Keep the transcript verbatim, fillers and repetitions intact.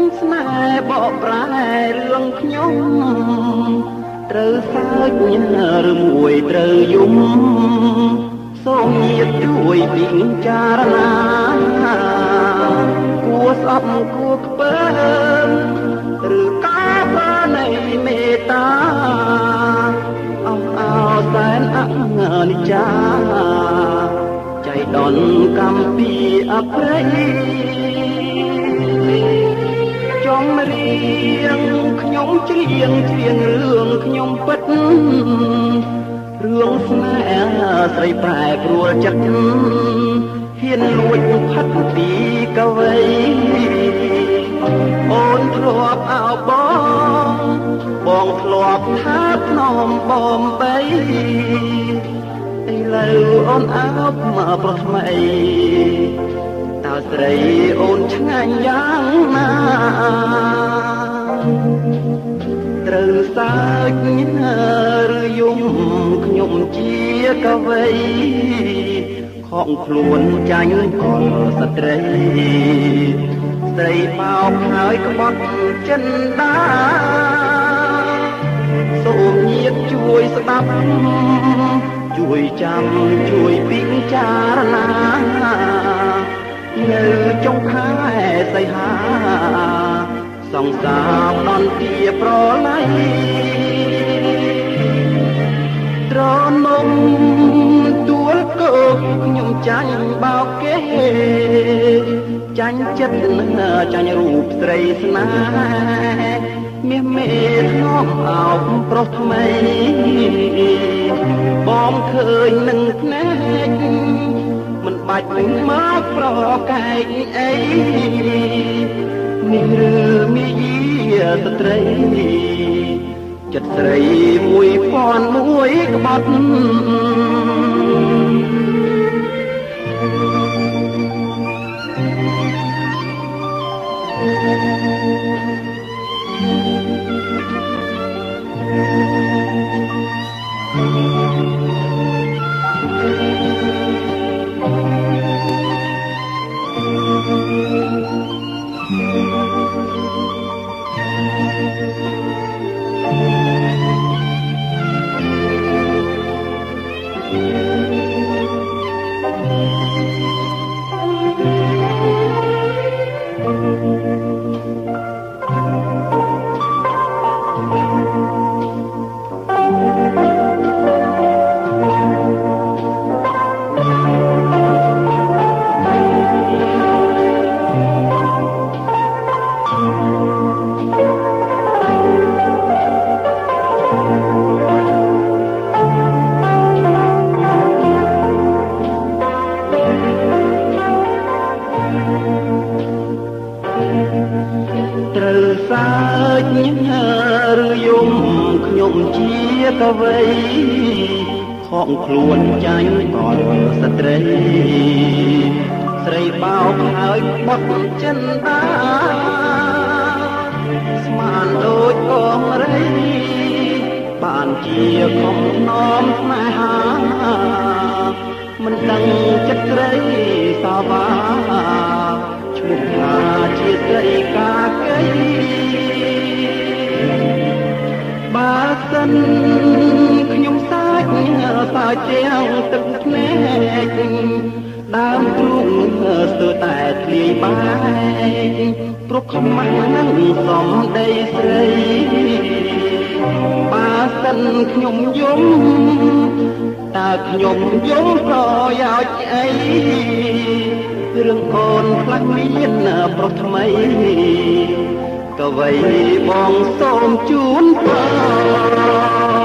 ស្នេហ៍បកប្រែរឿងខ្ញុំត្រូវសើចញ៉ាឬមួយត្រូវយំសូមញាតិជួយពិចារណាគួរស្អប់គួរខ្ពើមឬការបើនៃមេត្តាអោអោសែនអនិច្ចាចៃដន្យកម្មពីអប្រៃចំរៀងខ្ញុំច្រៀងច្រៀងរឿងខ្ញុំពិតរឿងស្នេហ៍ស្រីប្រែព្រួលចិត្តហ៊ានលួចផាត់ពីកវីអូនធ្លាប់អោបបងបងធ្លាប់ថាភ្នំបំបីឥឡូវអូនអោបមកប្រុសថ្មីតើស្រីអូនឆ្ងាញ់យ៉ាងណាត្រូវសើចឬយំខ្ញុំជាកវីខំខ្លួនចាញ់កលស្ត្រីស្រីបោកហើយក្បត់ចិនដាសូមញាតិជួយស្ដាប់ជួយចាំជួយពិចារណានៅចុងខែសីហាសង្សារដន្ទាប្រឡ័យត្រនំទួលគោកខ្ញុំចាញ់បោកគេចាញ់ចិត្តចាញ់រូបស្រីស្នេហ៍មាសមេធ្នមអោបប្រុសថ្មីបងឃើញនឹងភ្នែកមិនបាច់មកប្រកែកអីនេះឬមាយាស្ត្រីចិត្តស្រីមួយពាន់មួយក្បត់ត្រូវសើចឬយំខ្ញុំជាកវីខំខ្លួនចាញ់កលស្ត្រីស្រីបោកហើយបត់ចិនដាស្មានដូចកងរីបានជាខំនោមស្នេហាមិនដឹងចិត្តស្រីសាវាឈ្មោះថាជាស្រីកាកៃបើសិនខ្ញុំសាច់សាច់ទាំងទឹកភ្នែកដើមទ្រូងស្ទើរតែធ្លាយបែកព្រោះខ្មាស់នឹងសំដីស្រីបើសិនខ្ញុំយំតើខ្ញុំយំប្រយោជន៍អីរឿងអូនផ្លាស់មានប្រុសថ្មីកវីបងសូមជូនពរ